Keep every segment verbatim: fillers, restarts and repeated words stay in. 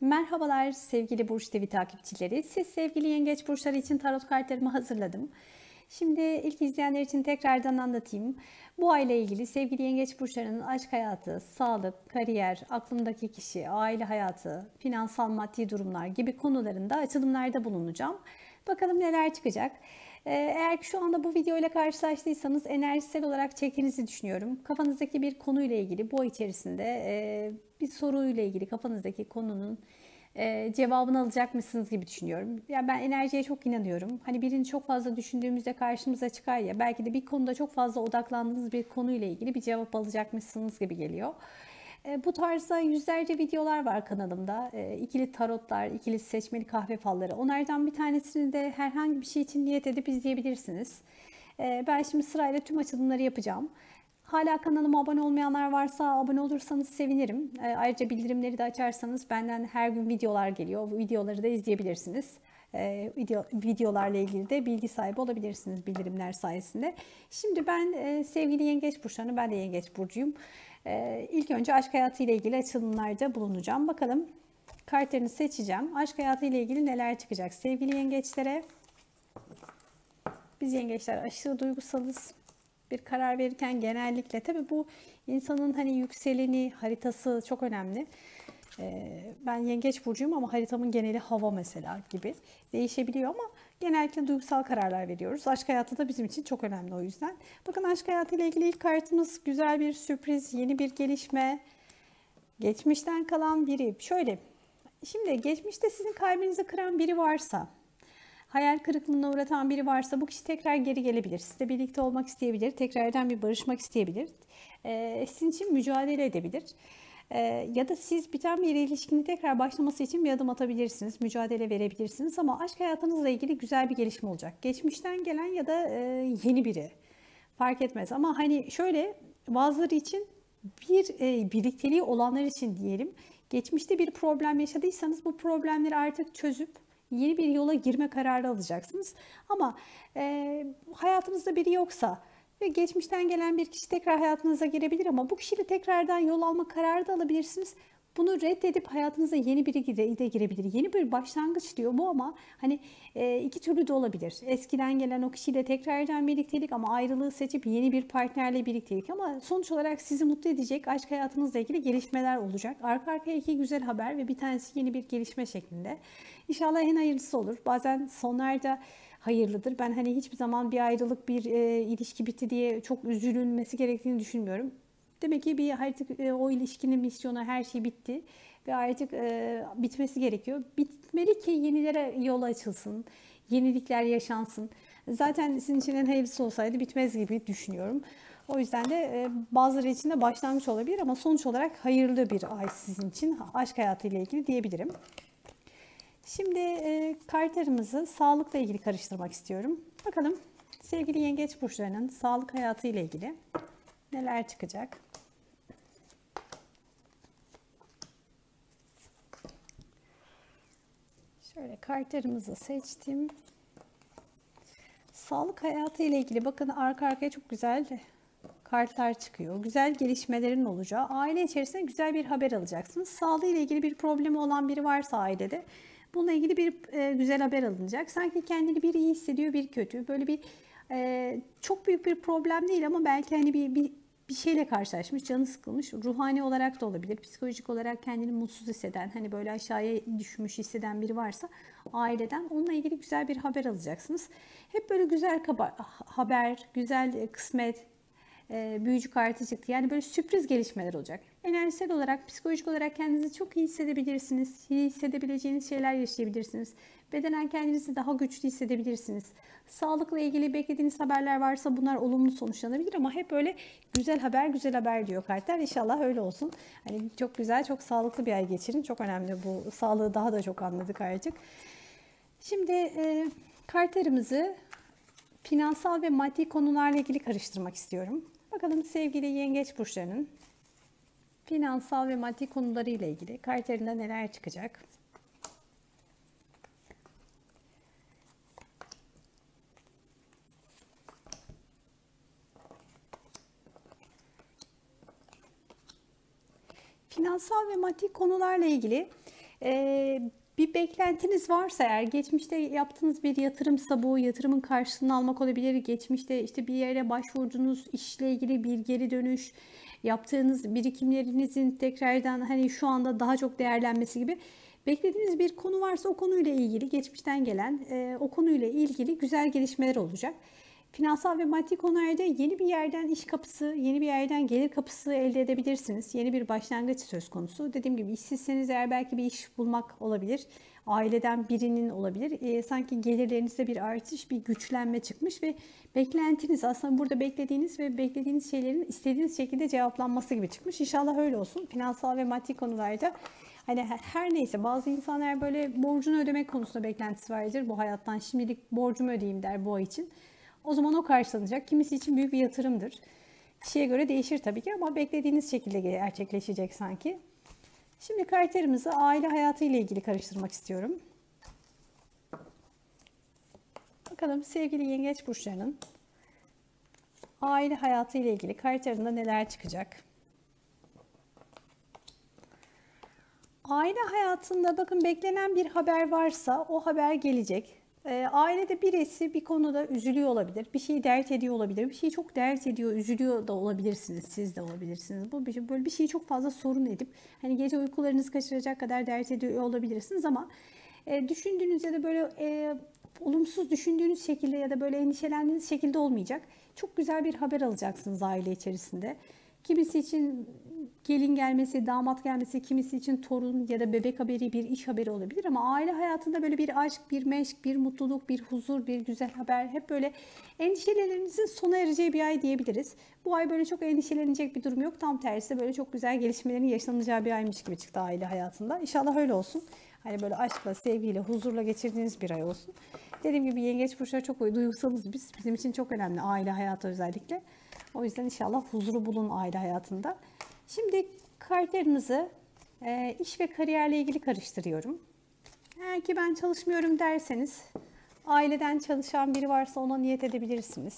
Merhabalar sevgili Burç T V takipçileri. Siz sevgili yengeç burçları için tarot kartlarımı hazırladım. Şimdi ilk izleyenler için tekrardan anlatayım. Bu ayla ilgili sevgili yengeç burçlarının aşk hayatı, sağlık, kariyer, aklımdaki kişi, aile hayatı, finansal maddi durumlar gibi konularında açılımlarda bulunacağım. Bakalım neler çıkacak. Eğer ki şu anda bu video ile karşılaştıysanız enerjisel olarak çektiğinizi düşünüyorum. Kafanızdaki bir konuyla ilgili bu ay içerisinde bir soruyla ilgili kafanızdaki konunun cevabını alacak mısınız gibi düşünüyorum. Yani ben enerjiye çok inanıyorum. Hani birini çok fazla düşündüğümüzde karşımıza çıkar ya, belki de bir konuda çok fazla odaklandığınız bir konuyla ilgili bir cevap alacakmışsınız gibi geliyor. Bu tarzda yüzlerce videolar var kanalımda. İkili tarotlar, ikili seçmeli kahve falları. Onlardan bir tanesini de herhangi bir şey için niyet edip izleyebilirsiniz. Ben şimdi sırayla tüm açılımları yapacağım. Hala kanalıma abone olmayanlar varsa abone olursanız sevinirim. Ayrıca bildirimleri de açarsanız benden her gün videolar geliyor. Bu videoları da izleyebilirsiniz. Video, videolarla ilgili de bilgi sahibi olabilirsiniz bildirimler sayesinde. Şimdi ben sevgili yengeç burçlarını, ben de yengeç burcuyum. İlk önce aşk hayatı ile ilgili açılımlarda bulunacağım. Bakalım kartlarını seçeceğim. Aşk hayatı ile ilgili neler çıkacak sevgili yengeçlere? Biz yengeçler aşırı duygusalız. Bir karar verirken genellikle tabii bu insanın hani yükseleni, haritası çok önemli. Ben yengeç burcuyum ama haritamın geneli hava mesela gibi değişebiliyor ama genellikle duygusal kararlar veriyoruz. Aşk hayatı da bizim için çok önemli o yüzden. Bakın aşk hayatı ile ilgili ilk kartımız güzel bir sürpriz, yeni bir gelişme. Geçmişten kalan biri. Şöyle, şimdi geçmişte sizin kalbinizi kıran biri varsa, hayal kırıklığına uğratan biri varsa bu kişi tekrar geri gelebilir. Sizle birlikte olmak isteyebilir. Tekrardan bir barışmak isteyebilir. Ee, sizin için mücadele edebilir. Ee, ya da siz biten bir ilişkinin tekrar başlaması için bir adım atabilirsiniz. Mücadele verebilirsiniz. Ama aşk hayatınızla ilgili güzel bir gelişme olacak. Geçmişten gelen ya da e, yeni biri. Fark etmez. Ama hani şöyle, bazıları için bir e, birlikteliği olanlar için diyelim. Geçmişte bir problem yaşadıysanız bu problemleri artık çözüp yeni bir yola girme kararı alacaksınız. Ama e, hayatınızda biri yoksa ve geçmişten gelen bir kişi tekrar hayatınıza girebilir ama bu kişiyle tekrardan yol alma kararı da alabilirsiniz. Bunu reddedip hayatınıza yeni biri de girebilir. Yeni bir başlangıç diyor bu ama hani e, iki türlü de olabilir. Eskiden gelen o kişiyle tekrardan birliktelik ama ayrılığı seçip yeni bir partnerle birliktelik. Ama sonuç olarak sizi mutlu edecek aşk hayatınızla ilgili gelişmeler olacak. Arka arkaya iki güzel haber ve bir tanesi yeni bir gelişme şeklinde. İnşallah en hayırlısı olur. Bazen sonlarda hayırlıdır. Ben hani hiçbir zaman bir ayrılık, bir e, ilişki bitti diye çok üzülünmesi gerektiğini düşünmüyorum. Demek ki bir artık e, o ilişkinin misyonu, her şey bitti ve artık e, bitmesi gerekiyor. Bitmeli ki yenilere yol açılsın, yenilikler yaşansın. Zaten sizin için en hayırlısı olsaydı bitmez gibi düşünüyorum. O yüzden de e, bazıları için de başlangıç olabilir ama sonuç olarak hayırlı bir ay sizin için aşk hayatı ile ilgili diyebilirim. Şimdi e, kartlarımızı sağlıkla ilgili karıştırmak istiyorum. Bakalım sevgili yengeç burçlarının sağlık hayatı ile ilgili neler çıkacak? Şöyle kartlarımızı seçtim. Sağlık hayatı ile ilgili bakın arka arkaya çok güzel kartlar çıkıyor. Güzel gelişmelerin olacağı, aile içerisinde güzel bir haber alacaksınız. Sağlığı ile ilgili bir problemi olan biri varsa ailede bununla ilgili bir e, güzel haber alınacak. Sanki kendini bir iyi hissediyor, bir kötü. Böyle bir e, çok büyük bir problem değil ama belki hani bir, bir bir şeyle karşılaşmış, canı sıkılmış. Ruhani olarak da olabilir. Psikolojik olarak kendini mutsuz hisseden, hani böyle aşağıya düşmüş hisseden biri varsa aileden onunla ilgili güzel bir haber alacaksınız. Hep böyle güzel haber, güzel kısmet, büyücü kartı çıktı. Yani böyle sürpriz gelişmeler olacak. Enerjisel olarak, psikolojik olarak kendinizi çok iyi hissedebilirsiniz. İyi hissedebileceğiniz şeyler yaşayabilirsiniz. Bedenen kendinizi daha güçlü hissedebilirsiniz. Sağlıkla ilgili beklediğiniz haberler varsa bunlar olumlu sonuçlanabilir ama hep böyle güzel haber, güzel haber diyor kartlar. İnşallah öyle olsun. Hani çok güzel, çok sağlıklı bir ay geçirin. Çok önemli bu. Sağlığı daha da çok anladık artık. Şimdi e, kartlarımızı finansal ve maddi konularla ilgili karıştırmak istiyorum. Bakalım sevgili yengeç burçlarının finansal ve maddi konularıyla ilgili kartlarında neler çıkacak? Finansal ve maddi konularla ilgili Ee, bir beklentiniz varsa eğer, geçmişte yaptığınız bir yatırımsa bu yatırımın karşılığını almak olabilir. Geçmişte işte bir yere başvurduğunuz işle ilgili bir geri dönüş, yaptığınız birikimlerinizin tekrardan hani şu anda daha çok değerlenmesi gibi beklediğiniz bir konu varsa o konuyla ilgili geçmişten gelen e, o konuyla ilgili güzel gelişmeler olacak. Finansal ve maddi konularda yeni bir yerden iş kapısı, yeni bir yerden gelir kapısı elde edebilirsiniz. Yeni bir başlangıç söz konusu. Dediğim gibi işsizseniz eğer belki bir iş bulmak olabilir. Aileden birinin olabilir. E, sanki gelirlerinizde bir artış, bir güçlenme çıkmış ve beklentiniz aslında burada beklediğiniz ve beklediğiniz şeylerin istediğiniz şekilde cevaplanması gibi çıkmış. İnşallah öyle olsun. Finansal ve maddi konularda hani her neyse bazı insanlar böyle borcunu ödemek konusunda beklentisi vardır bu hayattan. Şimdilik borcumu ödeyeyim der bu ay için. O zaman o karşılanacak. Kimisi için büyük bir yatırımdır. Kişiye göre değişir tabii ki ama beklediğiniz şekilde gerçekleşecek sanki. Şimdi kriterimizi aile hayatı ile ilgili karıştırmak istiyorum. Bakalım sevgili yengeç burçlarının aile hayatı ile ilgili kriterinde neler çıkacak? Aile hayatında bakın beklenen bir haber varsa o haber gelecek. E, ailede birisi bir konuda üzülüyor olabilir, bir şeyi dert ediyor olabilir, bir şeyi çok dert ediyor, üzülüyor da olabilirsiniz, siz de olabilirsiniz. Bu bir, böyle bir şeyi çok fazla sorun edip hani gece uykularınızı kaçıracak kadar dert ediyor olabilirsiniz ama e, düşündüğünüz ya da böyle e, olumsuz düşündüğünüz şekilde ya da böyle endişelendiğiniz şekilde olmayacak. Çok güzel bir haber alacaksınız aile içerisinde. Kimisi için gelin gelmesi, damat gelmesi, kimisi için torun ya da bebek haberi, bir iş haberi olabilir ama aile hayatında böyle bir aşk, bir meşk, bir mutluluk, bir huzur, bir güzel haber, hep böyle endişelerinizin sona ereceği bir ay diyebiliriz. Bu ay böyle çok endişelenecek bir durum yok. Tam tersi böyle çok güzel gelişmelerin yaşanacağı bir aymış gibi çıktı aile hayatında. İnşallah öyle olsun. Hani böyle aşkla, sevgiyle, huzurla geçirdiğiniz bir ay olsun. Dediğim gibi yengeç burçları çok duygusalız biz. Bizim için çok önemli aile hayatı özellikle. O yüzden inşallah huzuru bulun aile hayatında. Şimdi kartlarınızı e, iş ve kariyerle ilgili karıştırıyorum. Eğer ki ben çalışmıyorum derseniz aileden çalışan biri varsa ona niyet edebilirsiniz.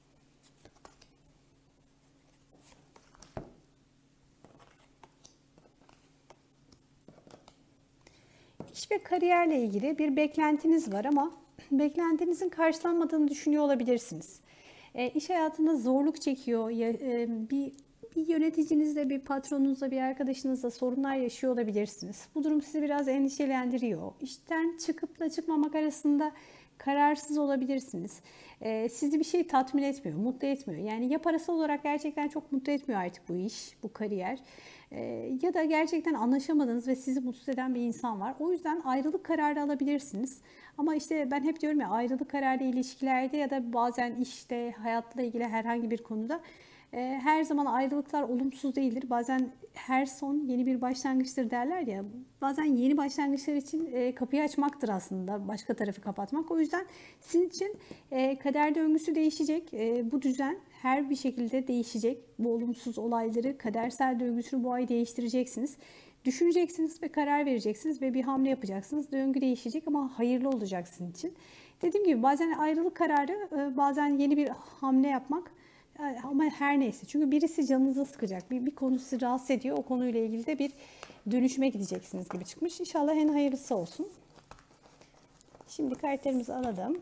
İş ve kariyerle ilgili bir beklentiniz var ama beklentinizin karşılanmadığını düşünüyor olabilirsiniz. E, iş hayatında zorluk çekiyor, ya, e, bir bir yöneticinizle, bir patronunuzla, bir arkadaşınızla sorunlar yaşıyor olabilirsiniz. Bu durum sizi biraz endişelendiriyor. İşten çıkıp da çıkmamak arasında kararsız olabilirsiniz. Ee, sizi bir şey tatmin etmiyor, mutlu etmiyor. Yani ya parasal olarak gerçekten çok mutlu etmiyor artık bu iş, bu kariyer. Ee, ya da gerçekten anlaşamadığınız ve sizi mutsuz eden bir insan var. O yüzden ayrılık kararı alabilirsiniz. Ama işte ben hep diyorum ya, ayrılık kararı ilişkilerde ya da bazen işte hayatla ilgili herhangi bir konuda her zaman ayrılıklar olumsuz değildir. Bazen her son yeni bir başlangıçtır derler ya. Bazen yeni başlangıçlar için kapıyı açmaktır aslında. Başka tarafı kapatmak. O yüzden sizin için kader döngüsü değişecek. Bu düzen her bir şekilde değişecek. Bu olumsuz olayları, kadersel döngüsünü bu ay değiştireceksiniz. Düşüneceksiniz ve karar vereceksiniz ve bir hamle yapacaksınız. Döngü değişecek ama hayırlı olacak sizin için. Dediğim gibi bazen ayrılık kararı, bazen yeni bir hamle yapmak. Ama her neyse. Çünkü birisi canınızı sıkacak. Bir, bir konu sizi rahatsız ediyor. O konuyla ilgili de bir dönüşüme gideceksiniz gibi çıkmış. İnşallah en hayırlısı olsun. Şimdi kartlarımızı alalım.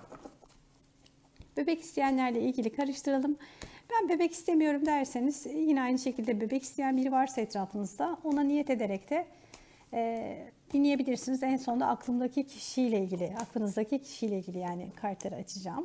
Bebek isteyenlerle ilgili karıştıralım. Ben bebek istemiyorum derseniz yine aynı şekilde bebek isteyen biri varsa etrafınızda ona niyet ederek de e, dinleyebilirsiniz. En sonunda aklımdaki kişiyle ilgili, aklınızdaki kişiyle ilgili yani kartları açacağım.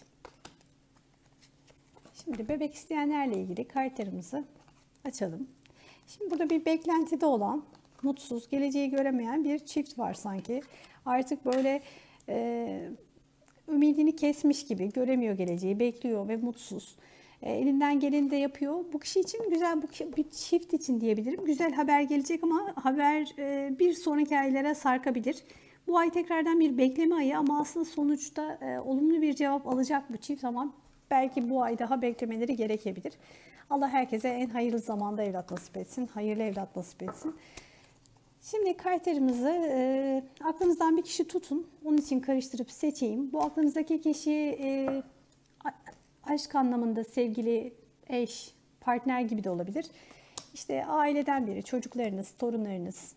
Şimdi bebek isteyenlerle ilgili kartlarımızı açalım. Şimdi burada bir beklentide olan, mutsuz, geleceği göremeyen bir çift var sanki. Artık böyle e, ümidini kesmiş gibi, göremiyor geleceği, bekliyor ve mutsuz. E, elinden geleni de yapıyor. Bu kişi için güzel, bu bir çift için diyebilirim. Güzel haber gelecek ama haber e, bir sonraki aylara sarkabilir. Bu ay tekrardan bir bekleme ayı ama aslında sonuçta e, olumlu bir cevap alacak bu çift ama belki bu ay daha beklemeleri gerekebilir. Allah herkese en hayırlı zamanda evlat nasip etsin. Hayırlı evlat nasip etsin. Şimdi kartlarımızı e, aklınızdan bir kişi tutun. Onun için karıştırıp seçeyim. Bu aklınızdaki kişi e, aşk anlamında sevgili, eş, partner gibi de olabilir. İşte aileden biri, çocuklarınız, torunlarınız,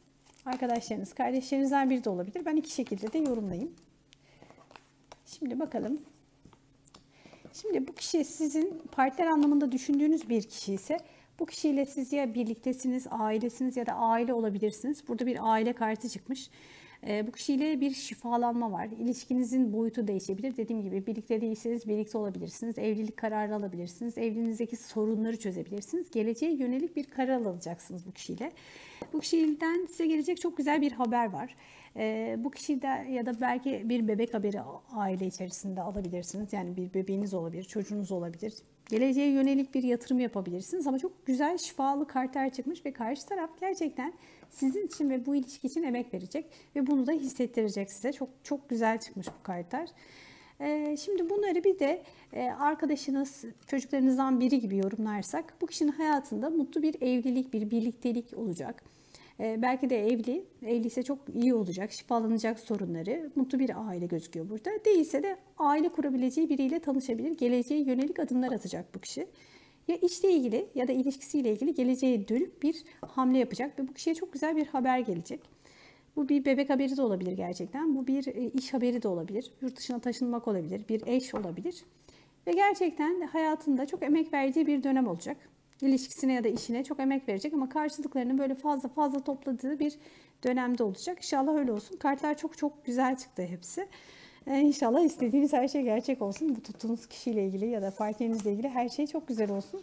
arkadaşlarınız, kardeşlerinizden biri de olabilir. Ben iki şekilde de yorumlayayım. Şimdi bakalım. Şimdi bu kişi sizin partner anlamında düşündüğünüz bir kişi ise bu kişiyle siz ya birliktesiniz, ailesiniz ya da aile olabilirsiniz. Burada bir aile kartı çıkmış. Bu kişiyle bir şifalanma var. İlişkinizin boyutu değişebilir. Dediğim gibi birlikte değilseniz birlikte olabilirsiniz. Evlilik kararı alabilirsiniz. Evliliğinizdeki sorunları çözebilirsiniz. Geleceğe yönelik bir karar alacaksınız bu kişiyle. Bu kişiden size gelecek çok güzel bir haber var. Bu kişide ya da belki bir bebek haberi aile içerisinde alabilirsiniz. Yani bir bebeğiniz olabilir, çocuğunuz olabilir. Geleceğe yönelik bir yatırım yapabilirsiniz ama çok güzel şifalı kartlar çıkmış ve karşı taraf gerçekten sizin için ve bu ilişki için emek verecek ve bunu da hissettirecek size. Çok çok güzel çıkmış bu kartlar. Ee, şimdi bunları bir de e, arkadaşınız, çocuklarınızdan biri gibi yorumlarsak bu kişinin hayatında mutlu bir evlilik, bir birliktelik olacak. Ee, belki de evli, evliyse çok iyi olacak, şifalanacak sorunları, mutlu bir aile gözüküyor burada. Değilse de aile kurabileceği biriyle tanışabilir, geleceğe yönelik adımlar atacak bu kişi. Ya işle ilgili ya da ilişkisiyle ilgili geleceğe dönüp bir hamle yapacak ve bu kişiye çok güzel bir haber gelecek. Bu bir bebek haberi de olabilir gerçekten, bu bir iş haberi de olabilir, yurt dışına taşınmak olabilir, bir eş olabilir. Ve gerçekten hayatında çok emek verdiği bir dönem olacak. İlişkisine ya da işine çok emek verecek ama karşılıklarını böyle fazla fazla topladığı bir dönemde olacak. İnşallah öyle olsun. Kartlar çok çok güzel çıktı hepsi. Ee, İnşallah istediğiniz her şey gerçek olsun. Bu tuttuğunuz kişiyle ilgili ya da partnerinizle ilgili her şey çok güzel olsun.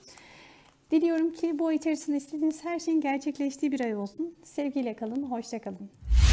Diliyorum ki bu ay içerisinde istediğiniz her şeyin gerçekleştiği bir ay olsun. Sevgiyle kalın, hoşça kalın.